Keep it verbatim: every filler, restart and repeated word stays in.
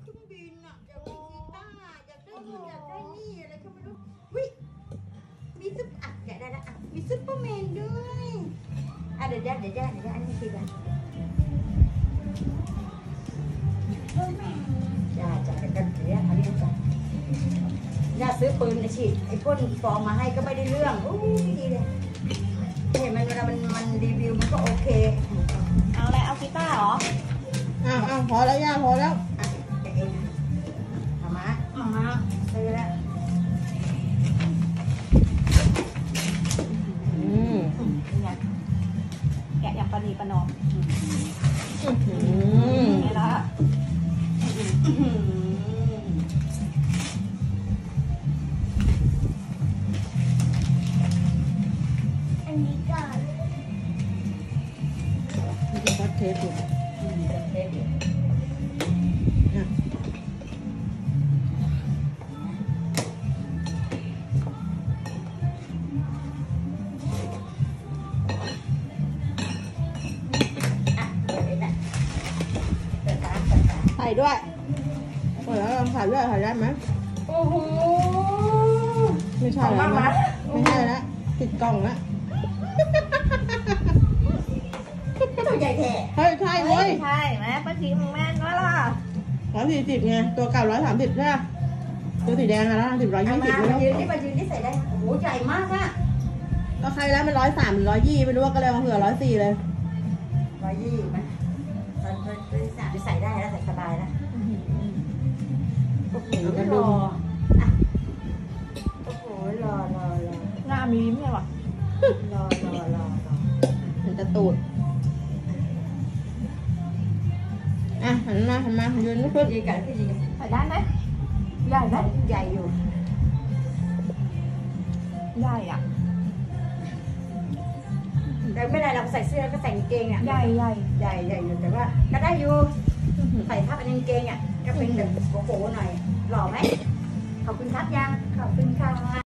เครื่องบินอ่ะอยากได้กีตาร์อยากได้นู่นอยากได้นี่อะไรก็ไม่รู้วิมีซุปอ่ะอยากได้ละอ่ะมีซุปเปอร์แมนด้วยอ่ะเดี๋ยวเดี๋ยวเดี๋ยวเดี๋ยวเดี๋ยวอันนี้คืออะไรจ้าจ้าเดี๋ยวกันเดี๋ยวอันนี้จ้ะย่าซื้อปืนไอ้ฉีดไอ้พ่นฟองมาให้ก็ไม่ได้เรื่องโอ้ดีเลยเห็นมันเวลามันมันรีวิวมันก็โอเคเอาอะไรเอากีตาร์เหรออ้าวอ้าวพอแล้วย่าพอแล้วอ่ะแกะเองเอามาเอามาซื้อแล้วอืมเป็นไงแกะอย่างประนีประนอมอืมไงล่ะอันนี้ก่อนมันจะพัดเทปอยู่เทปอยู่อ่ะใส่ด้วยเปิดแล้วลองใส่ด้วยใส่ได้ไหมโอ้โหไม่ใช่แล้วนะไม่ใช่แล้วติดกล่องแล้วตัวใหญ่แท้เฮ้ยใช่เว้ยใช่ไหมป้าทีมึงแม่นวะล่ะร้อยสี่สิบไงตัวเก่าร้อยสามสิบใช่ไหมตัวสีแดงอะร้อยสิบร้อยยี่สิบมายืนนี่มายืนนี่ใส่ได้โอ้โหใหญ่มากอะก็ใครแล้วมันร้อยสามหรือร้อยยี่ไม่รู้ว่าก็เลยมาเผื่อร้อยสี่เลยร้อยยี่ไหมตอนตอนสามใส่ได้แล้วใส่สบายแล้วโอ้โหรออ่ะโอ้โหรอรอรอหน้ามีไม่ใช่หรอรอรอรอรอเห็นตะตูดอ่ะหันมาหันมายืนลุกขึ้นยืนกันพี่ยืนกันใส่ได้ไหมใหญ่ไหมใหญ่อยู่ใหญ่อ่ะแต่ไม่ได้เราใส่เสื้อก็ใส่กางเกงอ่ะใหญ่ใหญ่ใหญ่ใหญ่อยู่แต่ว่าก็ได้อยู่ใส่ทับเป็นกางเกงอ่ะก็เป็นแบบโกโก้หน่อยหล่อไหมขอบคุณครับยังขอบคุณค่ะ